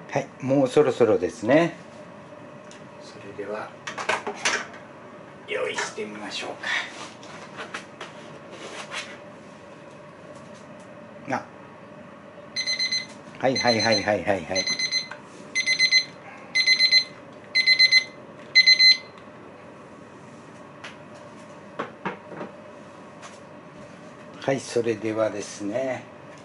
はい、もうそろそろですね。それでは用意してみましょうか。はいはいはいはいはいはい。はい、それではですね。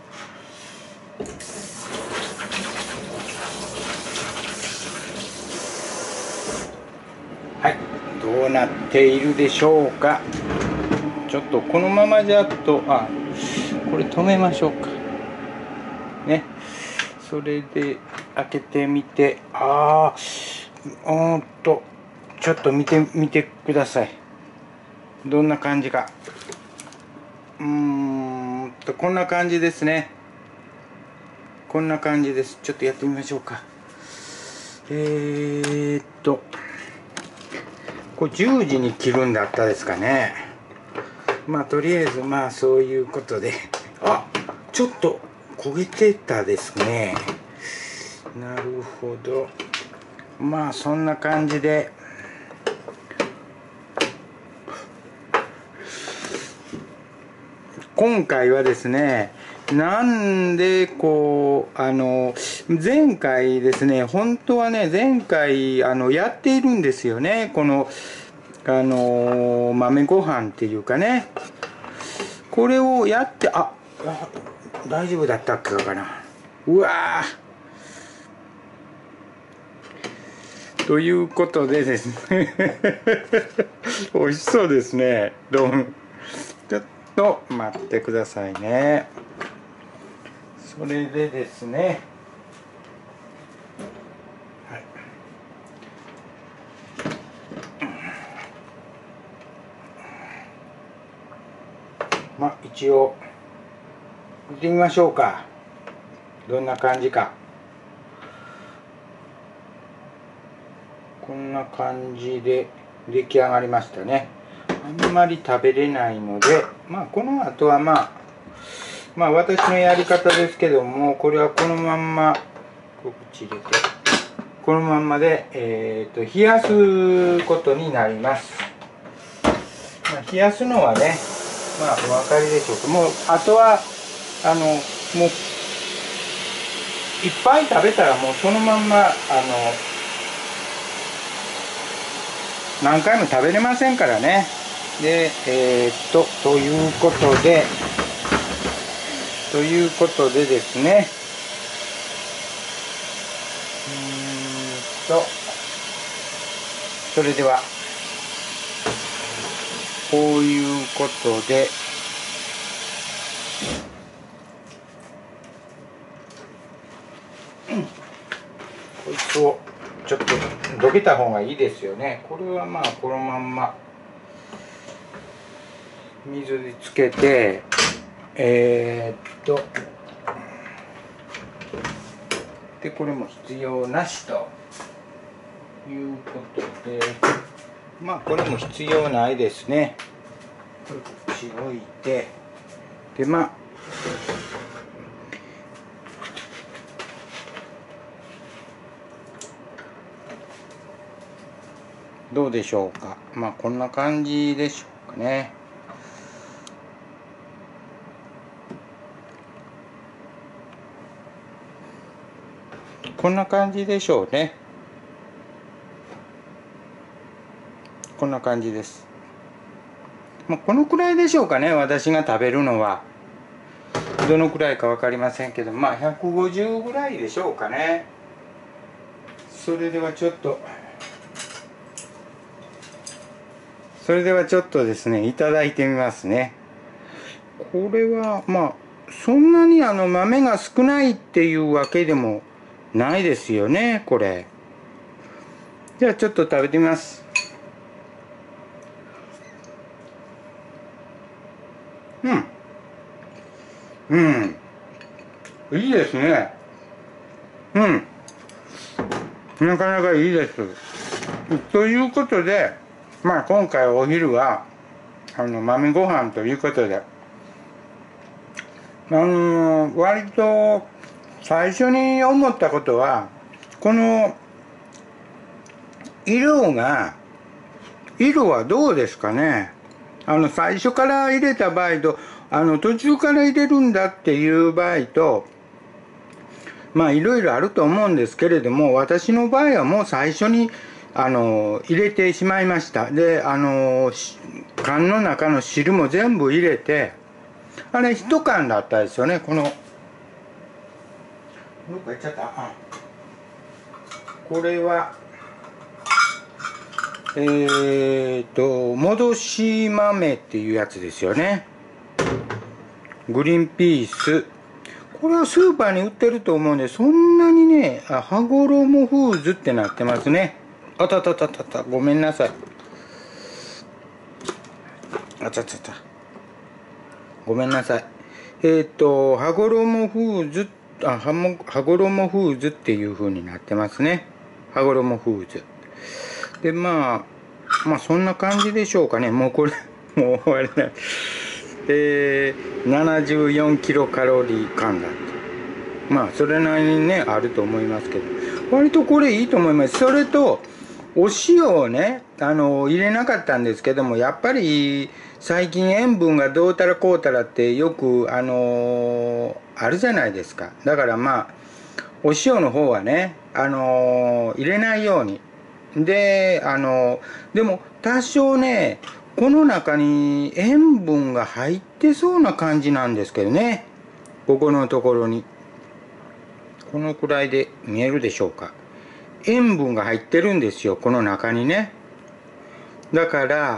はい、どうなっているでしょうか。ちょっとこのままじゃと、これ止めましょうかね。それで開けてみて、ちょっと見てみてください。どんな感じか。こんな感じですね。こんな感じです。ちょっとやってみましょうか。これ10時に切るんだったですかね。まあとりあえずまあそういうことで、ちょっと焦げてたですね。なるほど。まあそんな感じで、今回はですね、なんでこう前回ですね、本当はね、前回やっているんですよね、この豆ご飯っていうかね、これをやって大丈夫だったっけかな。うわーということでですね美味しそうですね。どうもちょっと待ってくださいね。それでですね、はい、まあ一応見てみましょうか。どんな感じか。こんな感じで出来上がりましたね。あんまり食べれないので、まあこの後はまあ私のやり方ですけども、これはこのまんまこっち入れてこのまんまで、冷やすことになります。冷やすのはね、まあお分かりでしょうか。もうあとはもういっぱい食べたらもうそのまんま何回も食べれませんからね。でということでですね、それではこういうことでこいつをちょっとどけた方がいいですよね。これはまあこのまんま水につけてでこれも必要なしということで、まあこれも必要ないですね。これこっち置いて、でどうでしょうか。まあこんな感じでしょうかね。こんな感じでしょうね。こんな感じです。まあ、このくらいでしょうかね、私が食べるのは。どのくらいか分かりませんけど、まあ150ぐらいでしょうかね。それではちょっとですね、いただいてみますね。これはまあそんなに豆が少ないっていうわけでもないですよね、これ。じゃあちょっと食べてみます。いいですね。なかなかいいです。ということで、まあ今回お昼は豆ご飯ということで、割と最初に思ったことは、 この色はどうですかね。最初から入れた場合と、途中から入れるんだっていう場合と、まあいろいろあると思うんですけれども、私の場合はもう最初に入れてしまいました。で、缶の中の汁も全部入れて、あれ一缶だったですよね。どっか行っちゃった。これは戻し豆っていうやつですよね。グリーンピース。これはスーパーに売ってると思うんで、そんなにね、羽衣フーズってなってますね。ごめんなさい。ごめんなさい。羽衣フーズ、羽衣フーズっていう風になってますね。羽衣フーズ。で、まあそんな感じでしょうかね。もうこれ、もう終わりない。74キロカロリー缶だって。まあそれなりにねあると思いますけど、割とこれいいと思います。それとお塩をね入れなかったんですけども、やっぱり最近塩分がどうたらこうたらってよくあるじゃないですか。だからまあお塩の方はね入れないように。ででも多少ねこの中に塩分が入ってそうな感じなんですけどね。ここのところにこのくらいで見えるでしょうか。塩分が入ってるんですよ、この中にね。だから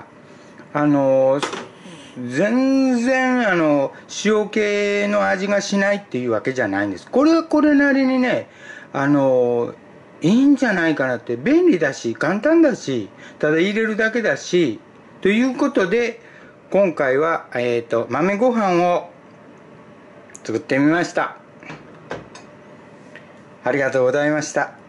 全然塩気の味がしないっていうわけじゃないんです。これはこれなりにねいいんじゃないかなって。便利だし簡単だし、ただ入れるだけだしということで、今回は豆ご飯を作ってみました。ありがとうございました。